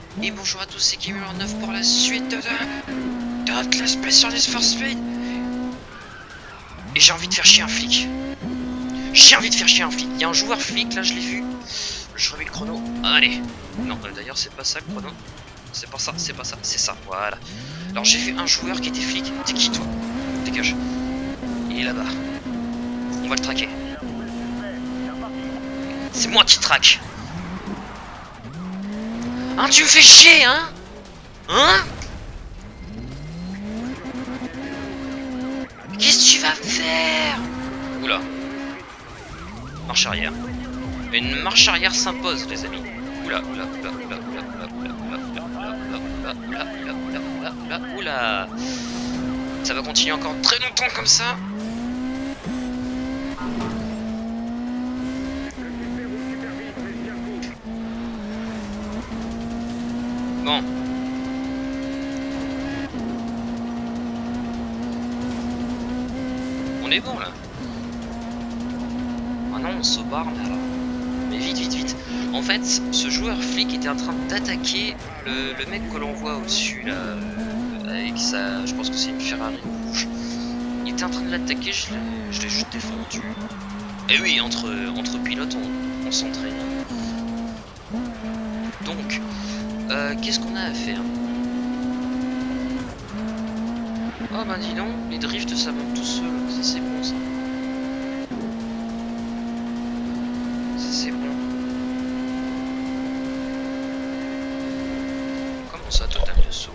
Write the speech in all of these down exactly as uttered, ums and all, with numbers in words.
Et bonjour à tous, c'est Gamer neuf pour la suite de, de, de Let's Play sur Need for Speed. Et j'ai envie de faire chier un flic. J'ai envie de faire chier un flic. Il y a un joueur flic, là je l'ai vu. Je remets le chrono. Allez. Non, euh, d'ailleurs c'est pas ça le chrono. C'est pas ça, c'est pas ça, c'est ça, voilà. Alors j'ai vu un joueur qui était flic. T'es qui toi? Dégage. Il est là-bas. On va le traquer. C'est moi qui traque. Hein, tu me fais chier, hein? Hein? Qu'est-ce que tu vas me faire? Oula. Marche arrière. Une marche arrière s'impose, les amis. Oula, oula, oula, oula, oula, oula, oula, oula, oula, oula, oula, oula, oula, oula, oula. Ça va continuer encore très longtemps comme ça. Bon. On est bon là. Ah non, on se barre mais alors. Mais vite, vite, vite. En fait, ce joueur flic était en train d'attaquer le, le mec que l'on voit au-dessus là. Avec sa. Je pense que c'est une Ferrari rouge. Il était en train de l'attaquer, je l'ai juste défendu. Et oui, entre, entre pilotes, on, on s'entraîne. Donc, euh, qu'est-ce qu'on a à faire? Oh bah dis donc, les drifts ça monte tout seul, ça c'est bon ça. Ça c'est bon. Comment ça, total de saut?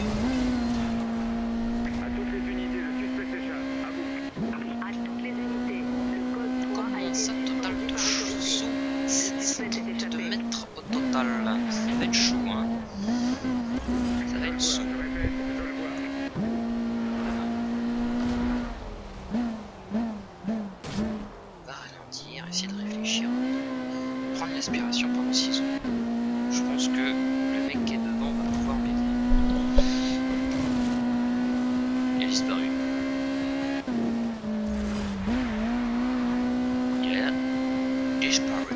À toutes les unités, le suspect s'échappe. À vous. À toutes les unités, le code trois a Comment été ça, total de saut? sept cents de mètres au total. Ça va être chaud, hein. Ça va être chaud. Je répète, je le vois. Va ralentir, essayer de réfléchir. Prendre l'aspiration pendant six secondes. Je pense que le mec qui est devant va pouvoir m'aider. Il a disparu. Il a disparu.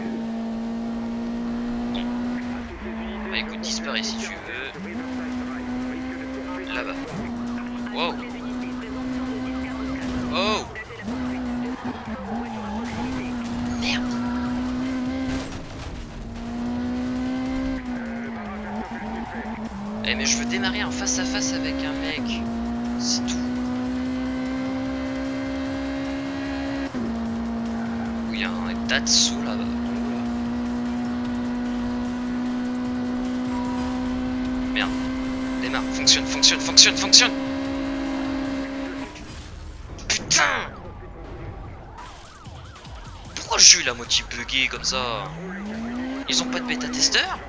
Bon. Bah écoute, disparais si tu veux. Là-bas. Wow. Oh. Merde. Eh mais je veux démarrer en face à face avec un mec. C'est tout. Où il y a un Datsu là-bas. Merde. Démarre. Fonctionne, fonctionne, fonctionne, fonctionne. Putain. Pourquoi j'ai eu la moitié buggée comme ça? Ils ont pas de bêta-testeur?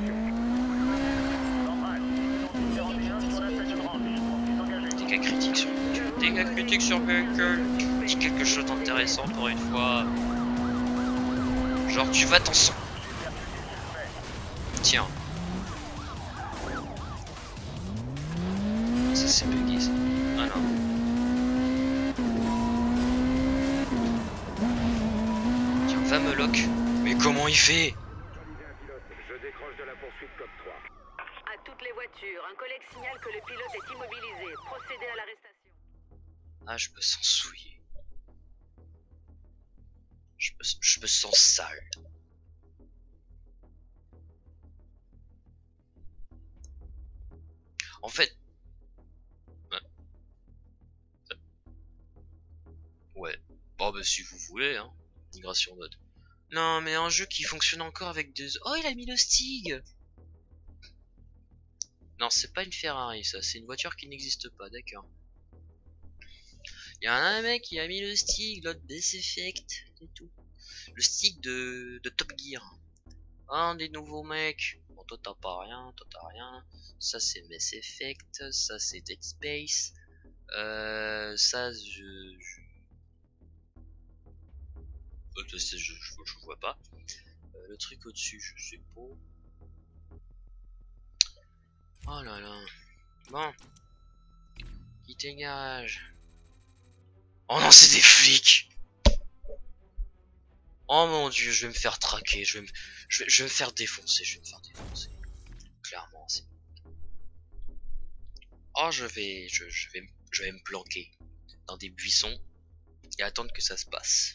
Dégâts critiques sur véhicule. Dégâts critiques sur véhicule. Dis quelque chose d'intéressant pour une fois. Genre tu vas t'en sortir. Tiens. Ça c'est bugué ça. Ah non. Tiens, va me lock. Mais comment il fait? Je décroche de la poursuite code trois. À toutes les voitures, un collègue signale que le pilote est immobilisé. Procédez à l'arrestation. Ah, je me sens souillé. Je me, je me sens sale. En fait... Ouais. Bon, bah si vous voulez, hein. Migration mode. Non, mais un jeu qui fonctionne encore avec des... Oh, il a mis le Stig. Non, c'est pas une Ferrari, ça. C'est une voiture qui n'existe pas, d'accord. Il y a un mec qui a mis le Stig, l'autre Mass Effect, et tout. Le Stig de, de Top Gear. Un des nouveaux mecs. Bon, toi t'as pas rien, toi t'as rien. Ça c'est Mass Effect, ça c'est Dead Space. Euh, ça je... je... Je, je, je, je vois pas. Euh, le truc au-dessus, je sais pas. Oh là là. Bon. Qui dégage. Oh non, c'est des flics. Oh mon dieu, je vais me faire traquer. Je vais me, je vais, je vais me faire défoncer. Je vais me faire défoncer. Clairement. Oh, je vais, je, je vais, je vais me planquer dans des buissons et attendre que ça se passe.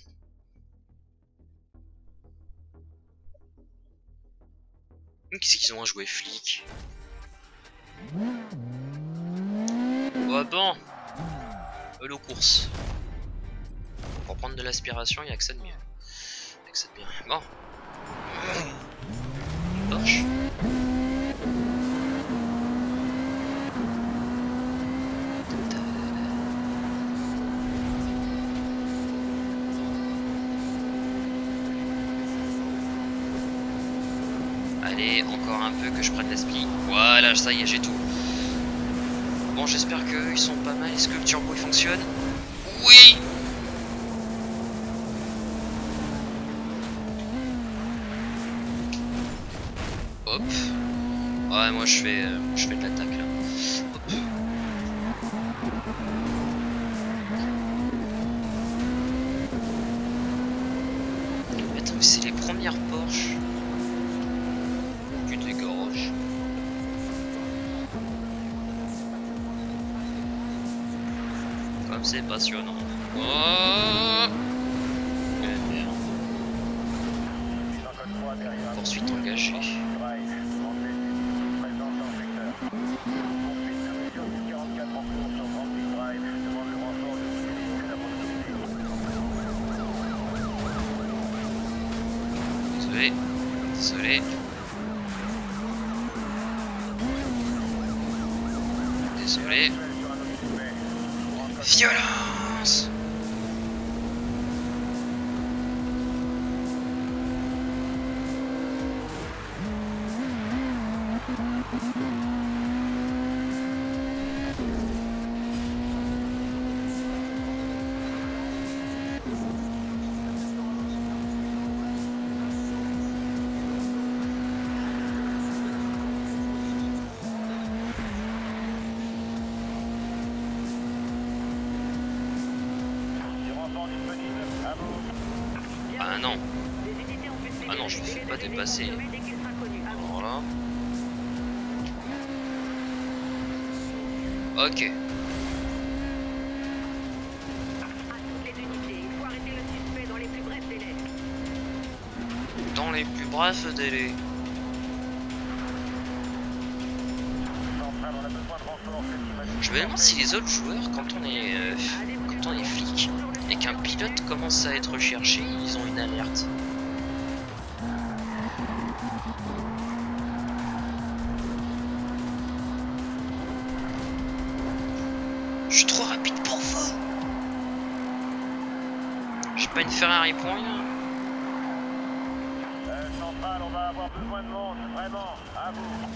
Qu'est-ce qu'ils ont à jouer, flic? Oh bon. Hello course. Pour prendre de l'aspiration, il y a que ça de mieux. Il y a que ça de bien. Bon. Porsche. Allez, encore un peu que je prenne l'aspi. Voilà, ça y est, j'ai tout. Bon, j'espère qu'eux, ils sont pas mal. Est-ce que le turbo il fonctionne? Oui! Hop. Ouais, moi je fais, euh, je fais de l'attaque là. Hop. Attends, mais c'est les premières Porsche. Tu t'égorges. Comme c'est passionnant. Oh, eh merde. Poursuite engagée. Désolé. Désolé. Désolé. Violence. Ah non. Ah non, je ne fais pas dépasser. Voilà. Ok. Dans les plus brefs délais. Je me demande si les autres joueurs, quand on est, euh, quand on est flic et qu'un pilote commence à être recherché, ils ont une alerte. Je suis trop rapide pour vous. J'ai pas une Ferrari pour rien. Euh, centrale, on va avoir besoin de monde, vraiment, à vous.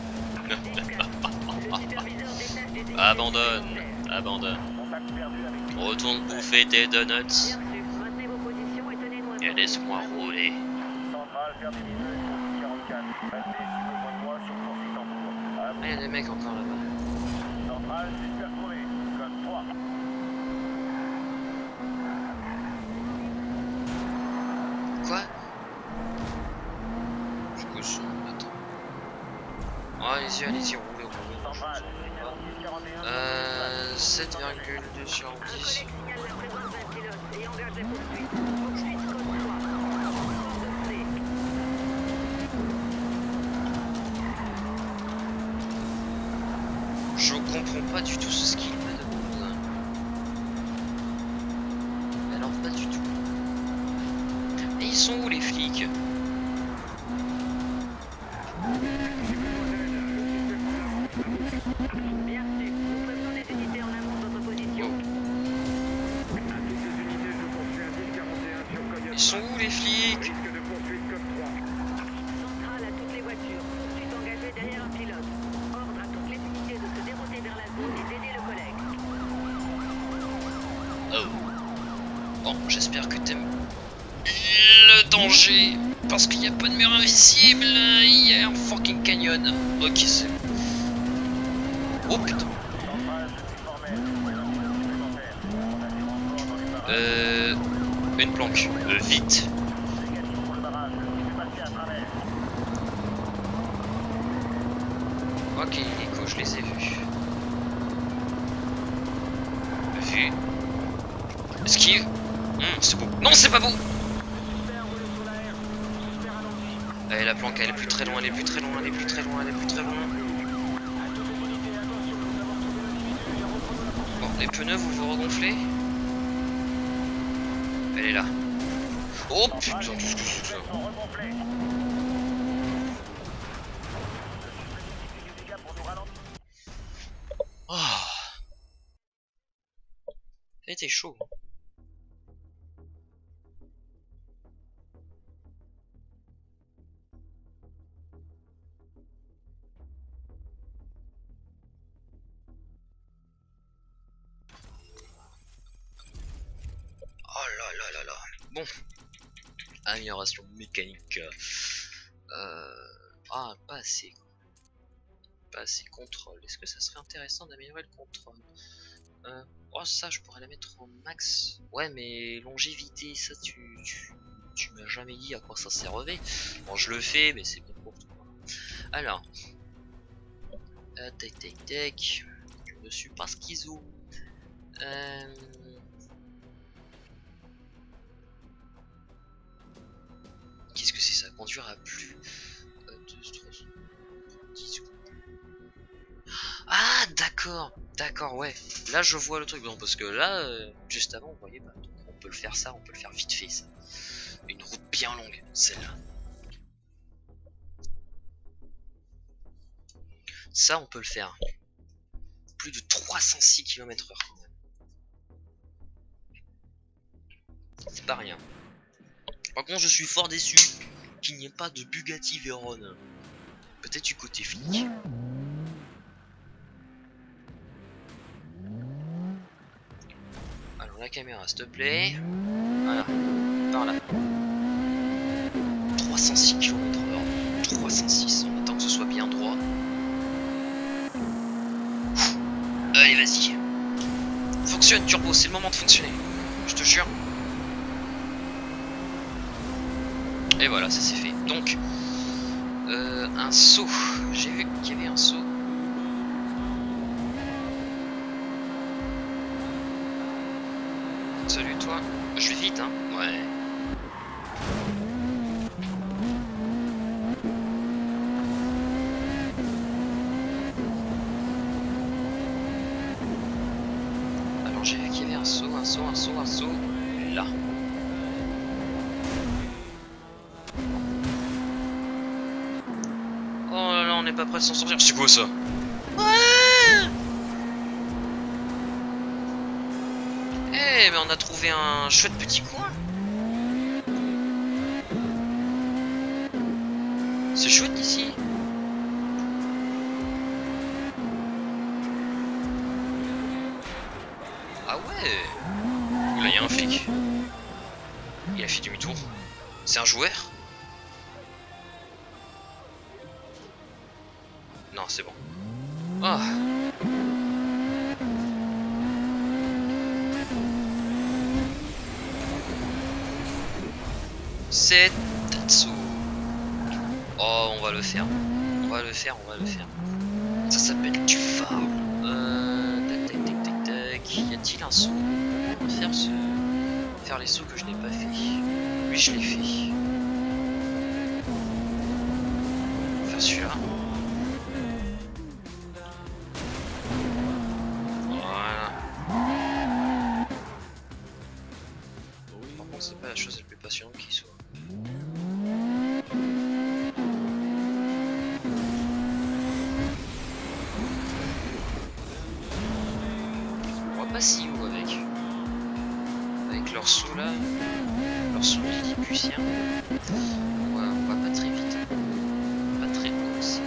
Abandonne, abandonne. Contact perdu avec Retourne bouffer tes donuts et laisse-moi rouler. centrale, faire des bisous sur quarante-quatre. Passez si besoin de moi sur poursuite en cours. À vous. Ah, il y a des mecs encore là-bas. Centrale, super trouvé. Code trois. Quoi? Du coup, son... Attends. Oh, allez-y, allez-y, roulez, roulez. Centrale, Euh... sept virgule deux sur dix. Je comprends pas du tout ce qu'il me demande. Alors pas du tout. Et ils sont où les flics? Ils sont où les flics? Risque de poursuite code trois. Centrale à toutes les voitures. Poursuite engagée derrière un pilote. Ordre à toutes les unités de se dérouler vers la zone et d'aider le collègue. Oh. Bon, j'espère que t'aimes le danger. Parce qu'il n'y a pas de mur invisible. Il y a un fucking canyon. Ok, c'est... Oh putain. Euh... Une planque. Euh, vite. Ok, les coups, je les ai vus. vu. Esquive. Hum, c'est beau. Non, c'est pas beau. Allez, la planque, elle est plus très loin, elle est plus très loin, elle est plus très loin, elle est plus très loin. Bon, les pneus, vous vous regonflez. Elle est là. Oh putain, tout ce que c'est que ça. Oh. C'était chaud. Oh là là là là. Bon. Amélioration mécanique. Euh... Ah, pas assez. Pas assez contrôle. Est-ce que ça serait intéressant d'améliorer le contrôle? euh... Oh, ça, je pourrais la mettre au max. Ouais, mais longévité, ça, tu... tu... Tu m'as jamais dit à quoi ça servait. Bon, je le fais, mais c'est bien pour toi. Alors. Euh, tac, tac, tac. Je ne suis pas schizo. Euh... Qu'est-ce que c'est ça? Conduire à plus. Euh, deux, trois, dix secondes. Ah, d'accord. D'accord, ouais. Là, je vois le truc. Non, parce que là, euh, juste avant, vous voyez, bah, donc, on peut le faire ça, on peut le faire vite fait, ça. Une route bien longue, celle-là. Ça, on peut le faire. Plus de trois cent six kilomètres heure quand même. C'est pas rien. Par contre, je suis fort déçu qu'il n'y ait pas de Bugatti Veyron. Peut-être du côté flic. Alors la caméra, s'il te plaît. Voilà. Par là. trois cent six kilomètres heure. trois cent six. On attend que ce soit bien droit. Allez, vas-y. Fonctionne, Turbo. C'est le moment de fonctionner. Je te jure. Et voilà, ça c'est fait. Donc, euh, un saut. J'ai vu qu'il y avait un saut. Salut toi. Je vais vite, hein. Ouais. Alors j'ai vu qu'il y avait un saut, un saut, un saut, un saut. Là. Oh là là, on n'est pas prêt de s'en sortir. C'est quoi ça? Ouais. Eh, mais on a trouvé un chouette petit coin. C'est chouette ici. Ah ouais. Là, il y a un flic. Il a fait demi-tour. C'est un joueur? Non, c'est bon. Ah. C'est Tatsu. Oh, on va le faire. On va le faire, on va le faire. Ça s'appelle du phare. Euh, tac, tac, tac, tac, tac. Y a-t-il un saut? On va faire ce... faire les sauts que je n'ai pas fait. Oui, je l'ai fait. On va faire celui-là. Voilà. Par contre, c'est pas la chose la plus passionnante qui soit. Pas si haut avec avec leur saut là, leur saut lilliputien. Ouais, on va pas très vite, pas très haut aussi.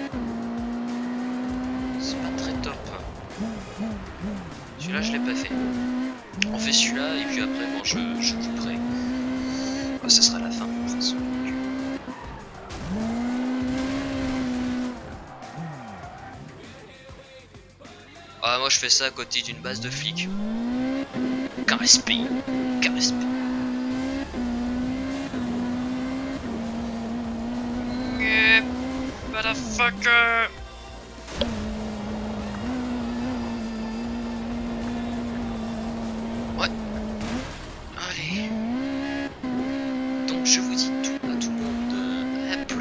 C'est pas très top. Celui-là je l'ai pas fait. On fait celui-là et puis après bon je, je couperai. Bah, ça sera la fin de toute façon. Ah, moi je fais ça à côté d'une base de flics. Qu'un respect. Qu'un respect. Yeah, motherfucker.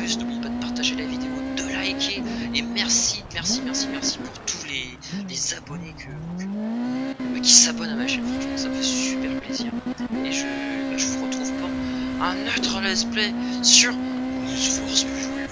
plus, n'oublie pas de partager la vidéo, de liker. Et merci, merci, merci, merci pour tous les, les abonnés que, que- qui s'abonnent à ma chaîne. Franchement, ça me fait super plaisir. Et je, bah, je vous retrouve pour un autre let's play sur Need for Speed.